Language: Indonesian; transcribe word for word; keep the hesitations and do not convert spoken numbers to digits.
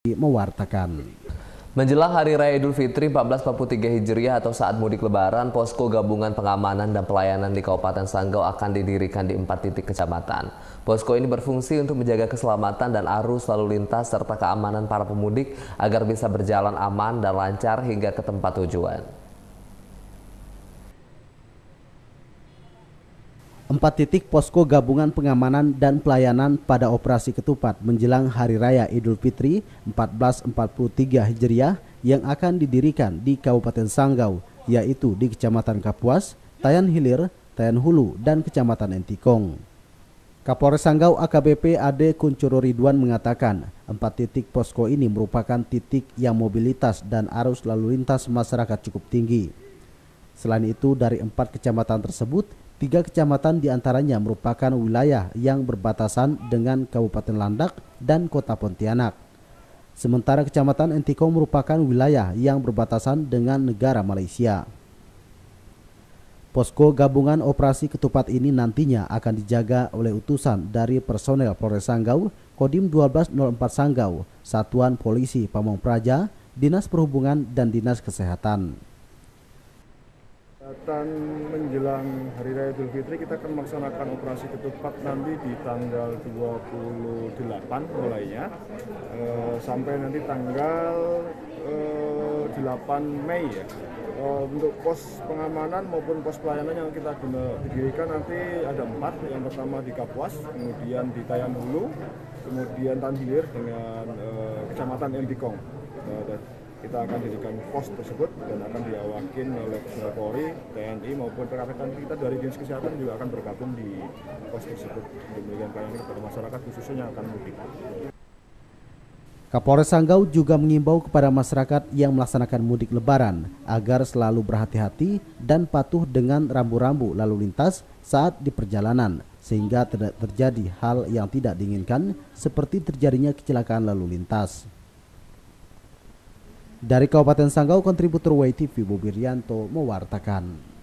mewartakan. Menjelang Hari Raya Idul Fitri seribu empat ratus empat puluh tiga Hijriah atau saat mudik Lebaran, posko gabungan pengamanan dan pelayanan di Kabupaten Sanggau akan didirikan di empat titik kecamatan. Posko ini berfungsi untuk menjaga keselamatan dan arus lalu lintas serta keamanan para pemudik agar bisa berjalan aman dan lancar hingga ke tempat tujuan. Empat titik posko gabungan pengamanan dan pelayanan pada operasi ketupat menjelang Hari Raya Idul Fitri seribu empat ratus empat puluh tiga Hijriah yang akan didirikan di Kabupaten Sanggau, yaitu di Kecamatan Kapuas, Tayan Hilir, Tayan Hulu, dan Kecamatan Entikong. Kapolres Sanggau A K B P Ade Kuncoro Ridwan mengatakan empat titik posko ini merupakan titik yang mobilitas dan arus lalu lintas masyarakat cukup tinggi. Selain itu, dari empat kecamatan tersebut, tiga kecamatan diantaranya merupakan wilayah yang berbatasan dengan Kabupaten Landak dan Kota Pontianak. Sementara Kecamatan Entikong merupakan wilayah yang berbatasan dengan negara Malaysia. Posko gabungan operasi ketupat ini nantinya akan dijaga oleh utusan dari personel Polres Sanggau, Kodim satu dua nol empat Sanggau, Satuan Polisi Pamong Praja, Dinas Perhubungan, dan Dinas Kesehatan. Dan menjelang Hari Raya Idul Fitri kita akan melaksanakan operasi ketupat nanti di tanggal dua puluh delapan mulainya e, sampai nanti tanggal e, delapan Mei ya. E, untuk pos pengamanan maupun pos pelayanan yang kita dirikan nanti ada empat. Yang pertama di Kapuas, kemudian di Tayan Hulu, kemudian Tayan Hilir dengan e, Kecamatan Entikong. E, Kita akan dirikan pos tersebut dan akan diawakin oleh personel Polri, T N I maupun rekan-rekan kita dari Dinas Kesehatan juga akan bergabung di pos tersebut untuk memberikan pelayanan kepada masyarakat khususnya yang akan mudik. Kapolres Sanggau juga mengimbau kepada masyarakat yang melaksanakan mudik Lebaran agar selalu berhati-hati dan patuh dengan rambu-rambu lalu lintas saat di perjalanan sehingga tidak terjadi hal yang tidak diinginkan seperti terjadinya kecelakaan lalu lintas. Dari Kabupaten Sanggau, kontributor W T V Bobi Rianto mewartakan.